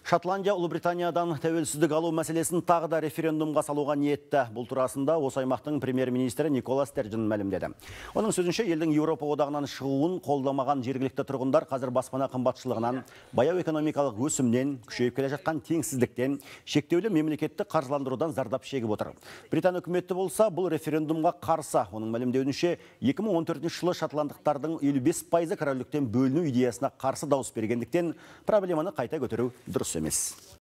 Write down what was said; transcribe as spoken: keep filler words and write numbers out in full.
Шотландия Ұлыбританиядан тәуелсіздік алу мәселесін тағы да референдумға салуға ниетті. Бұл турасында осы аймақтың премьер-министрі Никола Стерджен мәлімдеді. Оның сөзінше, елдің Еуропа одағынан шығуын қолдамаған жергілікті тұрғындар қазір баспана қымбатшылығынан, баяу экономикалық өсімнен, күшейіп келе жатқан теңсіздіктен, шектеулі мемлекеттік қаржыландырудан зардап шегіп отыр. Британ үкіметі болса, бұл референдумға қарсы. Оның мәлімдеуінше, екі мың он төртінші жылы шотландықтардың елу бес пайызы корольдіктен бөліну идеясына қарсы дауыс бергендіктен проблеманы қайта көтеру дұрыс емес.